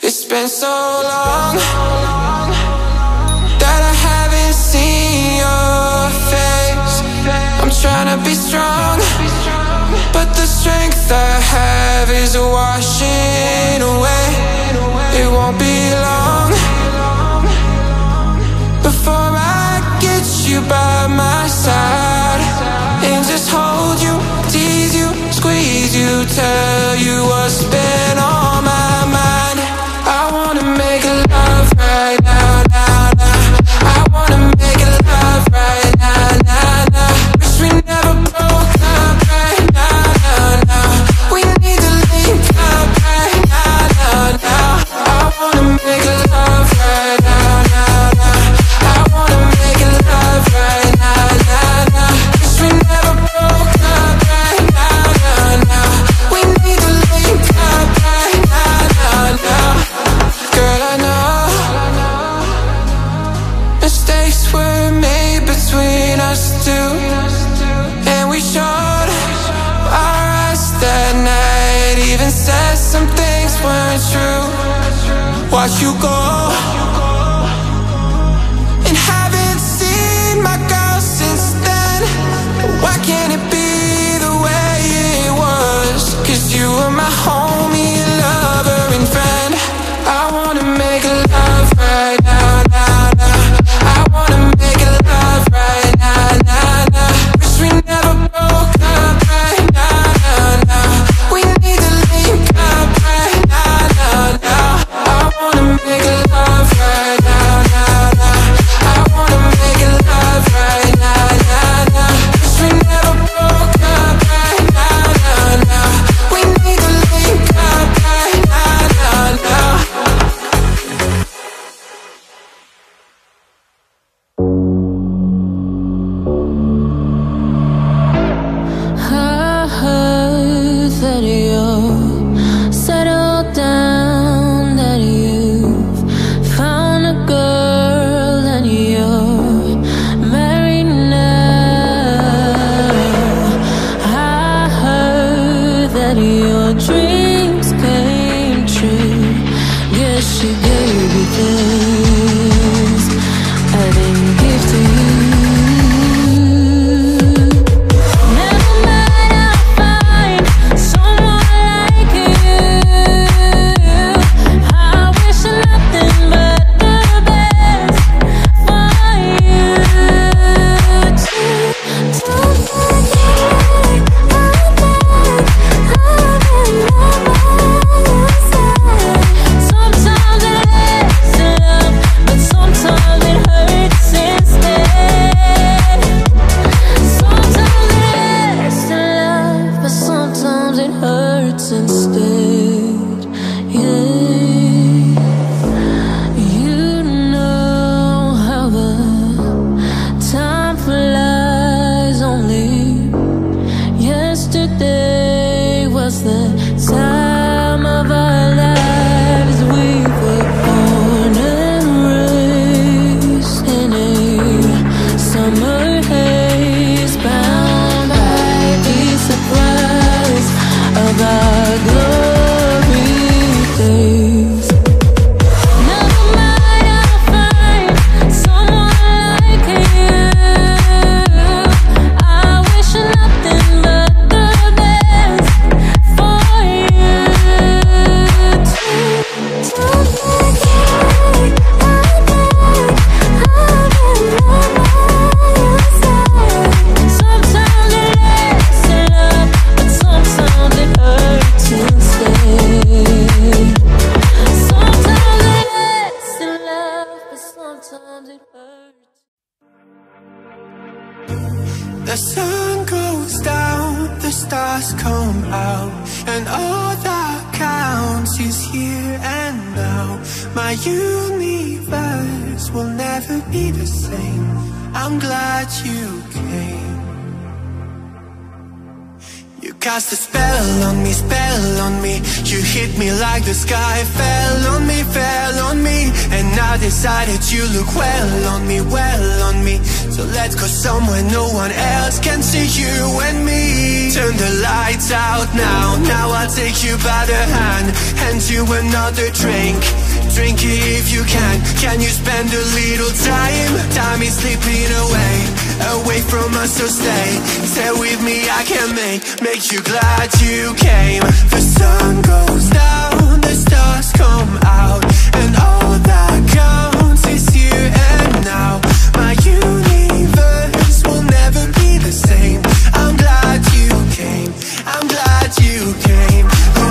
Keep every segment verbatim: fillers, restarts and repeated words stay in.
It's been so long that I haven't seen your face. I'm trying to be strong, but the strength I have is washing away. It won't be long before I get you by my side and just hold you, tease you, squeeze you, tell you what's been on my mind. I wanna make love right now, now, now. I wanna make love right now, now, now. Wish we never broke up right now, now, now. We need to link up right now, now, now. I wanna make love right now, now, now. I wanna make love right now, now, now. Wish we never broke up right now, now, now. We need to link up right now, now, now. Girl, I know mistakes were made between us two, and we showed our eyes that night. Even said some things weren't true. Watch you go and haven't seen my girl since then. Why can't it be the way it was? Cause you were my homie, lover and friend. I wanna make love right now, now, now. I wanna make love right now, now, now. Wish we never broke up right now, now, now. We need to link up right now, now, now. I wanna make love right now, now, now. I wanna make love right now, now, now. Wish we never broke up right now, now, now. We need to link up right now, now, now. I heard that you're settled down, that you've found a girl and you're married now. I heard that your dreams came true. Guess she gave you things I didn't give to you. Never mind, I'll find someone like you. I wish nothing but the best for you too. Don't forget I'm back, I'm in my side. Sometimes it lasts in love, but sometimes it hurts instead. Sometimes it lasts in love, but sometimes it hurts instead. Yeah, you know how the time flies. Only yesterday was the time of our lives. We were born and raised in a summer haze, bound by the surprise of our glory days. Never mind, I'll find someone like you. I wish nothing but the best for you too. Don't forget I'm back, I'm in my side. Sometimes it lasts in love, but sometimes it hurts instead. Sometimes it lasts in love, but sometimes it hurts. The sun goes down, the stars come out, and all that counts is here and now. My universe will never be the same. I'm glad you came. You cast a spell on me, spell on me. You hit me like the sky fell on me, fell on me. And I decided you look well on me, well on me. So let's go somewhere no one else can see you and me. Turn the lights out now, now I'll take you by the hand, hand you another drink. Drink it if you can. Can you spend a little time? Time is slipping away, away from us, so stay. Stay with me, I can make, make you glad you came. The sun goes down, the stars come out, and all that counts is here and now. My universe will never be the same. I'm glad you came, I'm glad you came.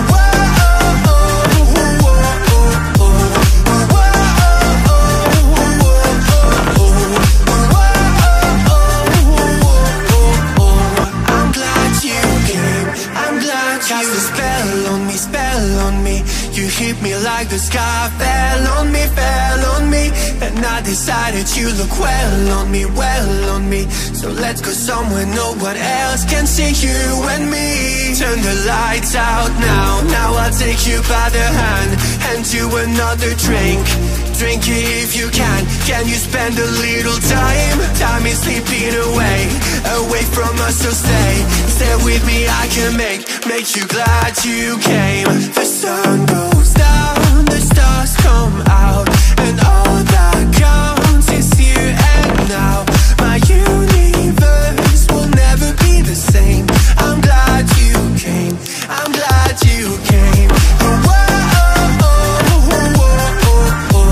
Hit me like the sky fell on me, fell on me. And I decided you look well on me, well on me. So let's go somewhere no one else can see you and me. Turn the lights out now, now I'll take you by the hand, hand you another drink. Drink it if you can. Can you spend a little time? Time is slipping away, away from us, so stay. Stay with me, I can make, make you glad you came. The sun goes down, the stars come out, and all that counts is here and now. My universe will never be the same. I'm glad you came, I'm glad you came. Oh, oh, oh, oh, oh, oh, oh.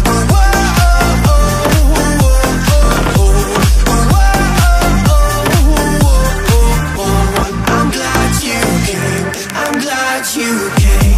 You came.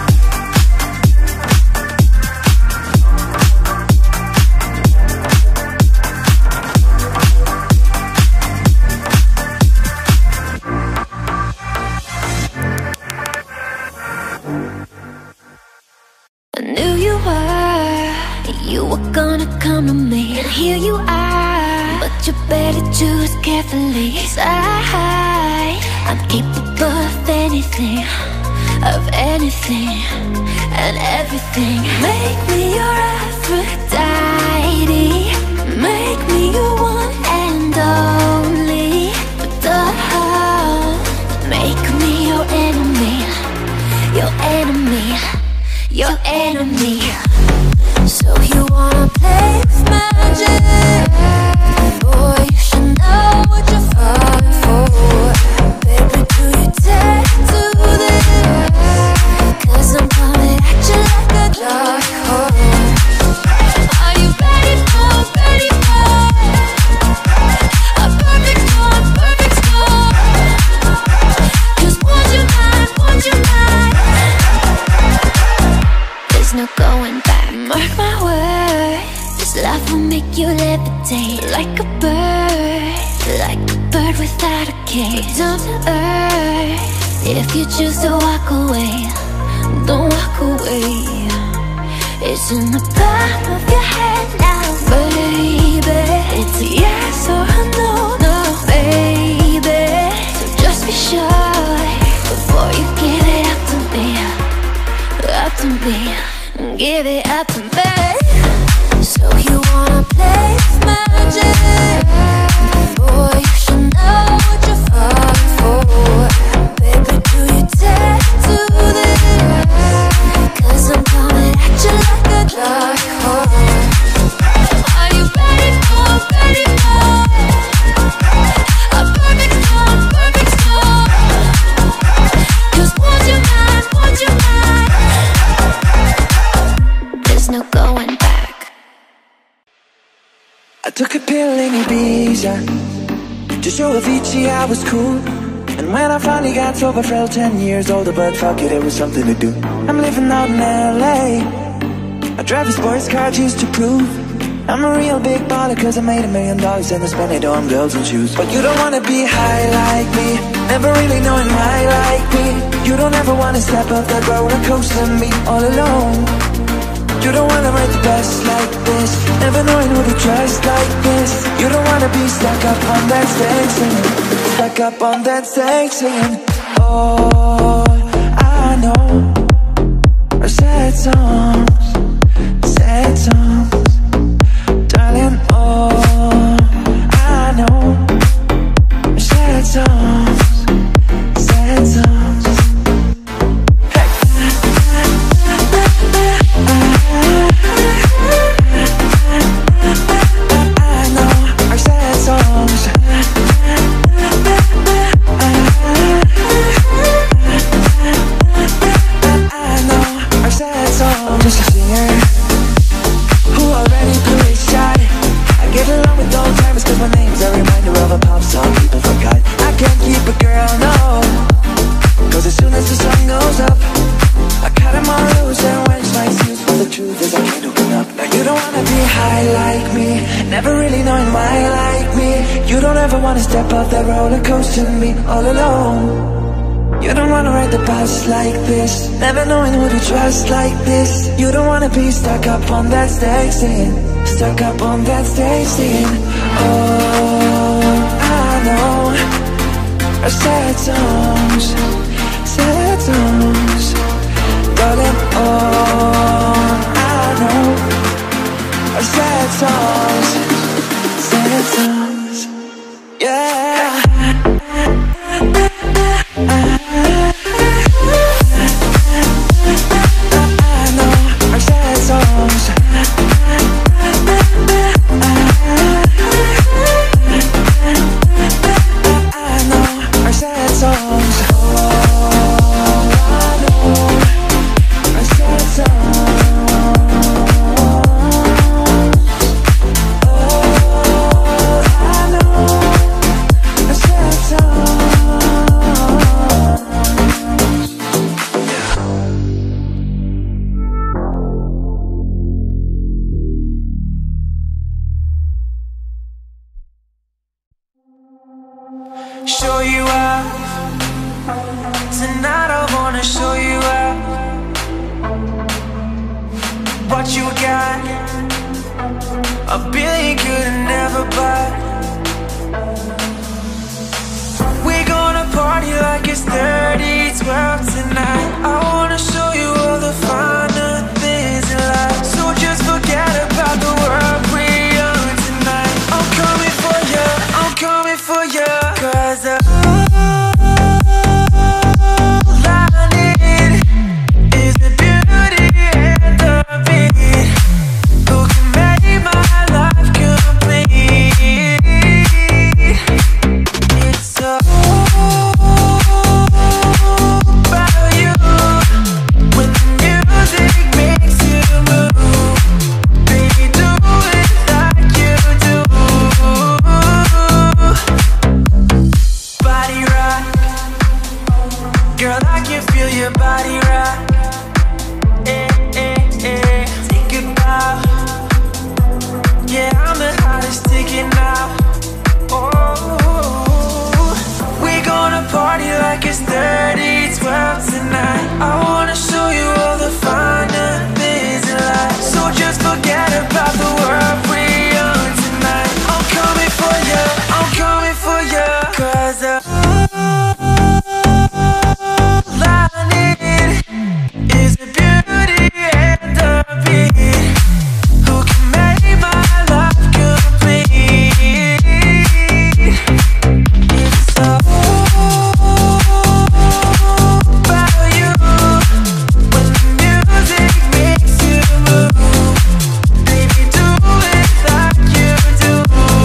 I knew you were, you were gonna come to me, and here you are. But you better choose carefully, 'cause I, I'm capable of anything, of anything and everything. Make me your Aphrodite, make me your one and only. But don't make me your enemy, your enemy, your enemy. So you wanna play with magic? Boy, you should know what you're falling for. Baby, do you dare do this? 'Cause I'm coming at you like a dark horse. Are you ready for, ready for a perfect storm, perfect storm? 'Cause want you mine, want you mine. There's no going back, mark my words. This love will make you levitate like a bird, like a bird without a cage. Down to earth, if you choose to walk away, don't walk away. It's in the palm of your hand now, baby. It's a yes or a no, no, baby. So just be sure before you give it up to me, up to me, give it up to me. So you wanna play with magic? Boy, you should know what you're falling for. Baby, do you dare do this? 'Cause I'm coming at you like a dark horse. Are you ready for, ready for a perfect storm, perfect storm? 'Cause want you mine, want you mine. There's no going back. I took a pill in Ibiza to show Avicii I was cool. And when I finally got sober, felt ten years older. But fuck it, it was something to do. I'm living out in L A, I drive a sports car just to prove I'm a real big baller, 'cause I made a million dollars and I spent it on girls and shoes. But you don't wanna be high like me, never really knowing why like me. You don't ever wanna step up that roller coaster and me all alone. You don't wanna write the best like this, never knowing who to trust like this. You don't wanna be stuck up on that stage singing, stuck up on that stage singing. all I know are sad songs, sad songs. Darling, all I know are sad songs, sad songs. Hey. I know are sad songs. I'm just a singer who already blew his shot. I get along with old timers cause my name's a reminder of a pop song people forgot. I can't keep a girl, no, cause as soon as the sun goes up I cut them all loose and wench my excuse. But the truth is I can't open up. Now you don't wanna be high like me, never really knowing why like me. You don't ever wanna step off that roller coaster and be all alone. You don't wanna ride the bus like this, never knowing who to trust like this. You don't wanna be stuck up on that stage singing, stuck up on that stage singing. All I know are sad songs, sad songs. Darling, all I know are sad songs, sad songs. Yeah. Show you out tonight. I wanna show you out what you got. A billion couldn't never buy. We're gonna party like it's thirty twelve tonight. I wanna show you all the finer things in life. So just forget about the world we own tonight. I'm coming for you, I'm coming for you. Cause uh, all I need is the beauty and the beat who can make my life complete. It's all about you. When the music makes you move, baby, do it like you do. Body rock, girl, I can feel your body rock. Eh, eh, eh. Think about, yeah, I'm the hottest ticket now. Oh, we're gonna party like it's thirty twelve tonight. I wanna show you all the finer things in life. So just forget about the world we own tonight. I'm coming for you, I'm coming for you. Cause uh, all I need is the beauty and the beat who can make my life complete. It's all about you. When the music makes you move, baby, do it like you do.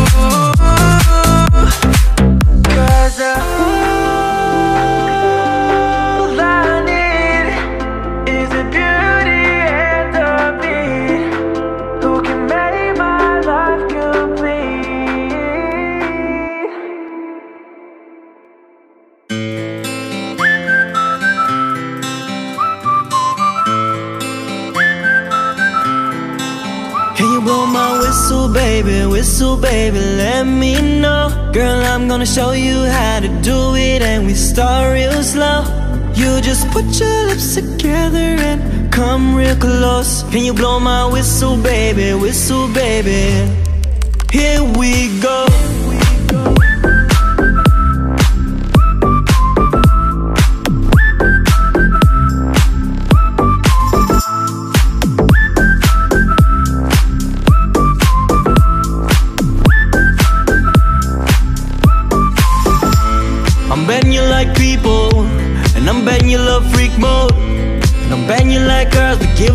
Cause uh, all I need is the beauty and the beat who can make my life complete. Can you blow my whistle, baby, whistle, baby, let me know. Girl, I'm gonna show you how to do it, and we start real slow. You just put your lips together and come real close. Can you blow my whistle, baby, whistle, baby? Here we go.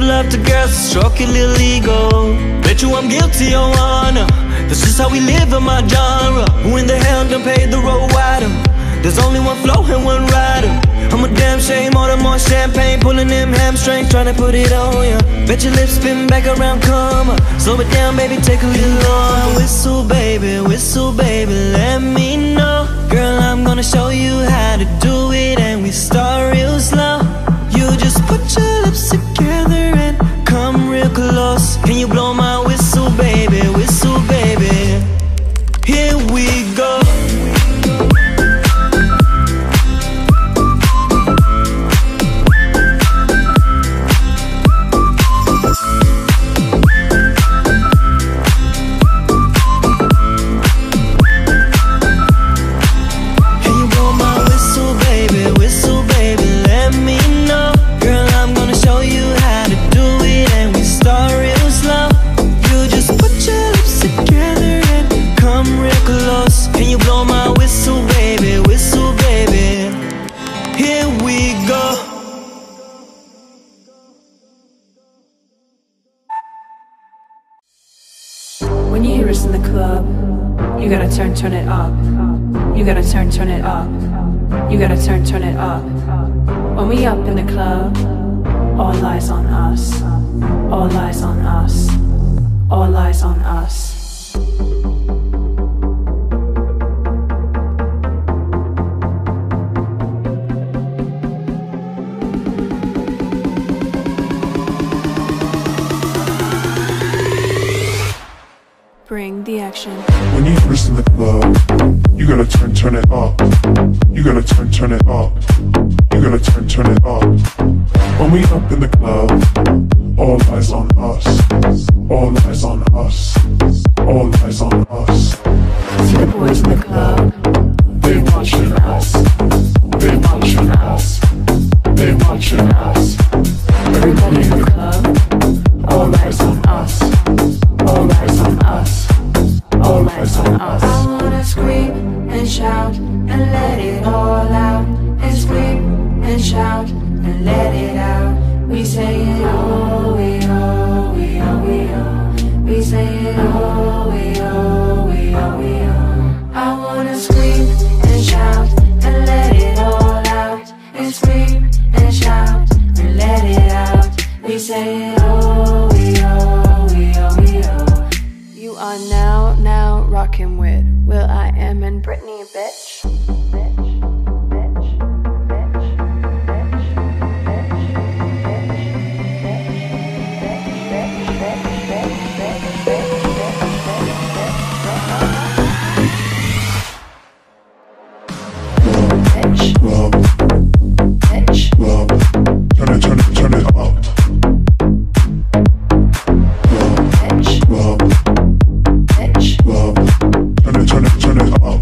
love to girls, stroke your little ego. Bet you I'm guilty, your honor. This is how we live in my genre. Who in the hell done paid the road wider? There's only one flow and one rider. I'm a damn shame, order more champagne, pulling them hamstrings, trying to put it on ya. Bet your lips spin back around, come on. Slow it down, baby, take a little on. Whistle, baby, whistle, baby, let me know. Girl, I'm gonna show you how to do it, and we start real slow. You just put your lips together and come real close. Can you blow my whistle, baby, whistle, baby? Here we go. When you hear us in the club, you gotta turn, turn it up. You gotta turn, turn it up. You gotta turn, turn it up. When we up in the club, all eyes on us. All eyes on us. All eyes on us. Bring the action. When you first in the club, you gotta turn, turn it up. You gotta turn, turn it up. You gotta turn, turn it up. When we up in the club, all eyes on us. All eyes on us. All eyes on us. See the boys in the club, They watching us. They watching us. They watching us. everybody in the club, All eyes on us. All eyes on us. All eyes on us. I wanna scream and shout and let it all out. And scream and shout and let it out. We say it oh, we oh, we oh, we oh. We say it oh, we oh, we oh, we oh. I wanna scream and shout and let it all out. And scream and shout and let it out. We say it oh, we oh, we oh, we oh. you are now, now rocking with Will I Am and Britney, bitch. Club, club, turn it, turn it, turn it up. Club, club, turn it, turn it, turn it up.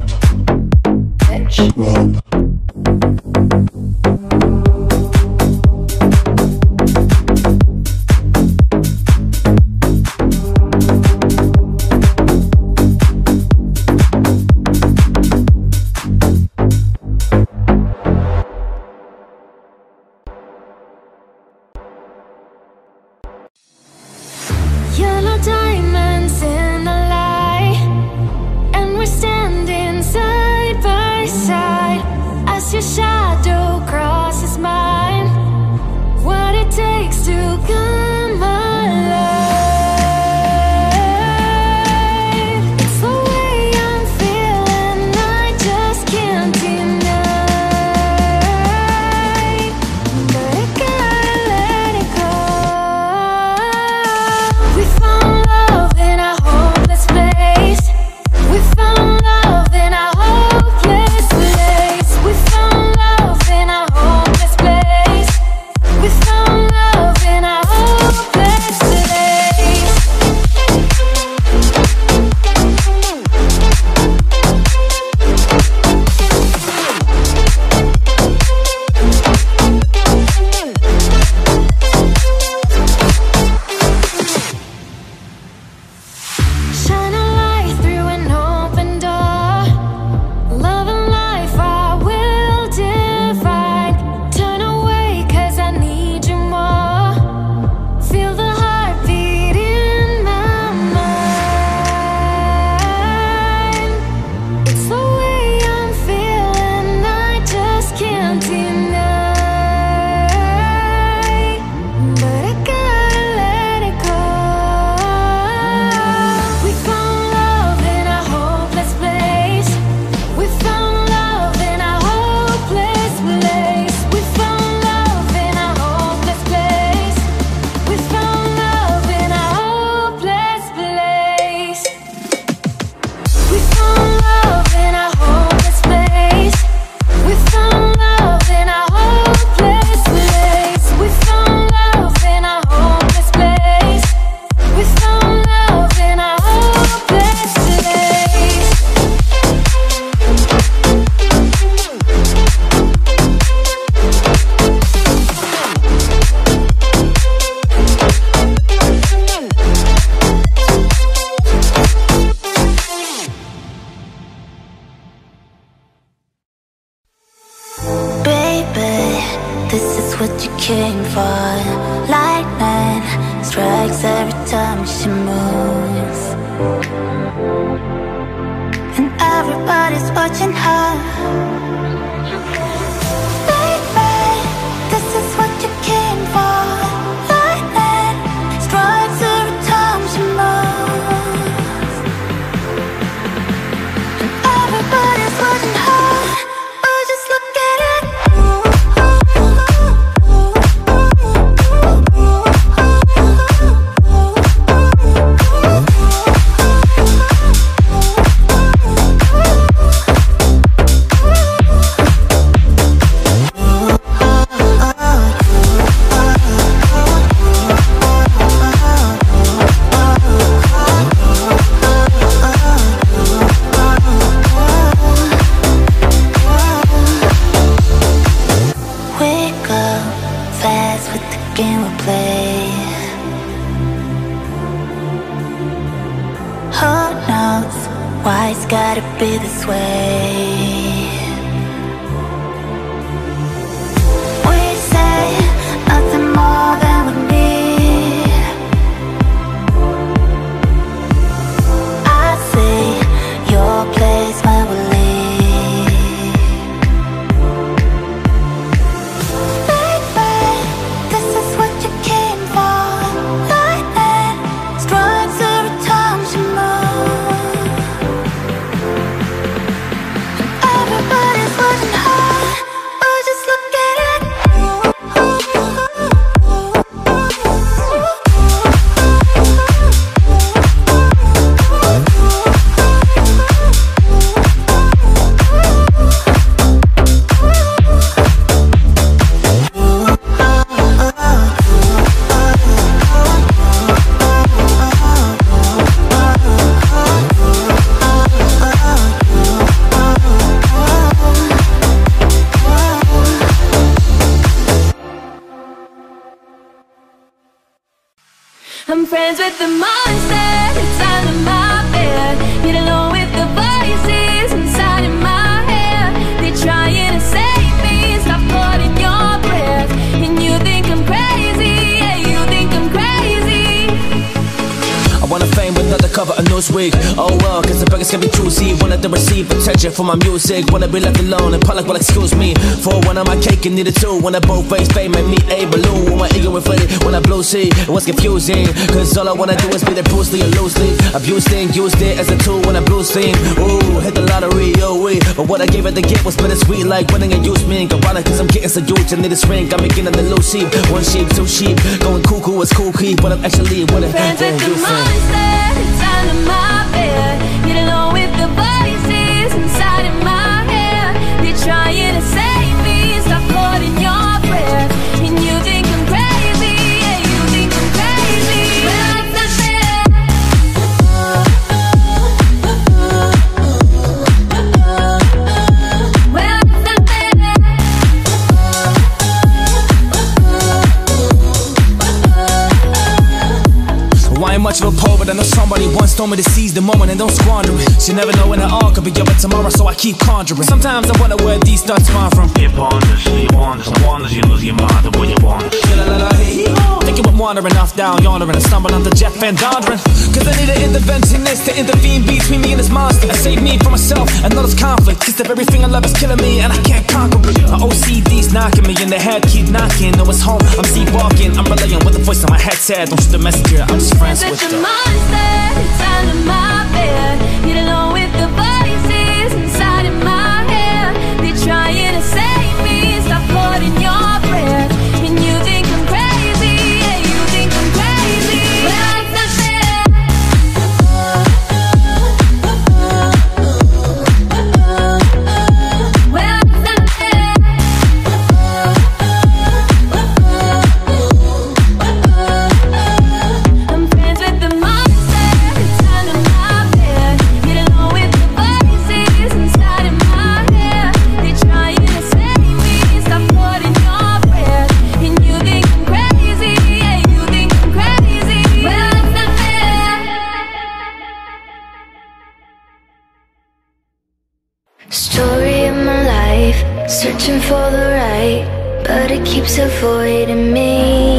Club. Yellow diamonds in the light, and we're standing side by side as your shadow crosses mine. What it takes to come alive, it's the way I'm feeling, I just can't deny. But I gotta let it go. We found love in a hopeless place. We found love in a hopeless place. We found love. watching her. Baby, this is what you came for. Lightning strikes every time she moves, and everybody's watching her. Oh, just look at it. Why it's gotta be this way? We say nothing more than we need. I see your place when we leave. Baby, this is what you came for. Lightning strikes every time she moves. Everybody's watching her. Oh, just look at it. I'm friends with the monster that's under my bed. Get along with the voices inside of my head. They're trying to save me, stop holding your breath. And you think I'm crazy, yeah, you think I'm crazy. I wanna fame with another cover of Newsweek. Oh well, cause the beggars can be choosy. Wanted to receive attention for my music. Wanna be left alone and public will excuse me. For one of my cake and needed two. When I both face fame made me a balloon. When my ego inflated, when I blew see, it was confusing. Cause all I wanna do is be the Bruce Lee and loosely. Abused it, used it as a tool when I blew steam. Ooh, hit the lottery, oh wee. But what I gave it to get was bittersweet. Like winning a used me. Ironic cause I'm getting so huge and need a ring. I'm making the loose sheep. One sheep, two sheep. Going cuckoo, it's cool key. But I'm actually winning. Friends with the monster that's under my bed. Get along with the voices inside of my head. They're trying to save me, stop holding your breath. And you think I'm crazy, yeah, you think I'm crazy. Well, it's not fair. Well, it's not fair. Well, I ain't much of a poet, but I know somebody once told me to seize the moment and don't squander it. You never know when it all could be over tomorrow, so I keep conjuring. Sometimes I wonder where these thoughts come from. You ponder, sleep wonders, and wonders, you lose your mind the way you want. Thinking we're wandering off down yonder and I stumble onto Jeff Van Donderen. Cause I need an interventionist to intervene between me and this monster and save me from myself and all this conflict. Cause if everything I love is killing me and I can't conquer it. My O C D's knocking me in the head, keep knocking. No, it's home, I'm sleepwalking. I'm relaying what the voice in my head said. Don't shoot the messenger, I'm just friends with the the monster that's under my bed. Get along with the voices inside of my head. They're trying to save me, stop holding your breath. And you think I'm crazy, yeah, you think I'm crazy. Well, it's not fair. Well, it's not fair. I'm friends with the monster that's under my bed. Get along with the voices inside of my head. They're trying to save me, stop holding your breath. And you think I'm crazy, yeah, you think I'm crazy. Well, it's not fair. Story of my life, searching for the right, but it keeps avoiding me.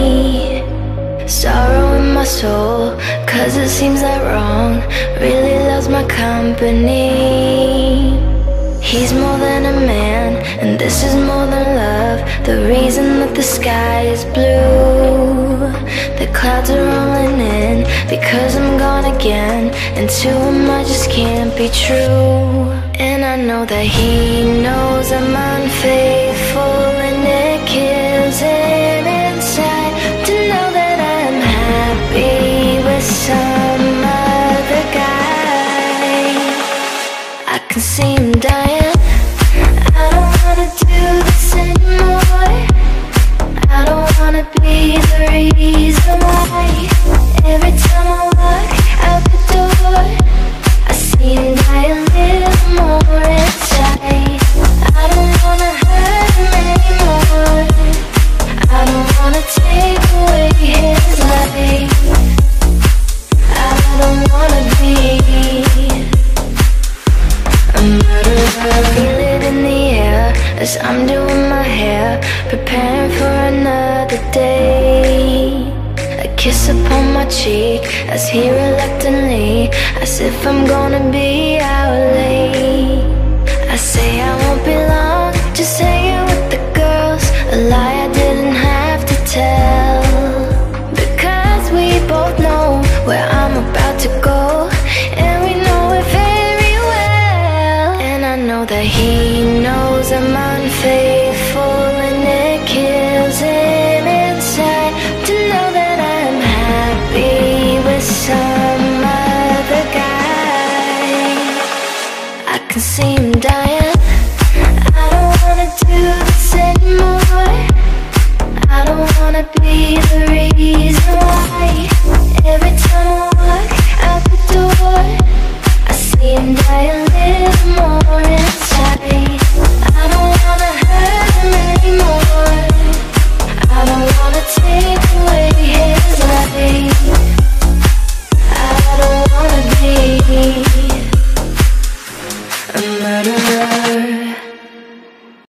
Sorrow in my soul, cause it seems that wrong really loves my company. He's more than a man, and this is more than love. The reason that the sky is blue, the clouds are rolling in because I'm gone again, and to him I just can't be true. And I know that he knows I'm unfaithful, and it kills him inside to know that I'm happy with some other guy. I can see him dying. I don't wanna do this anymore. I don't wanna be the reason why. Every time I walk out the door, I see him die a little more inside. I don't wanna hurt him anymore. I don't wanna take away his life. I don't wanna be a murderer. Feel it in the air as I'm doing my hair, preparing for another day. A kiss upon my cheek as he reluctantly, as if I'm gonna be out late. I say I won't be long, just hanging with the girls, a lie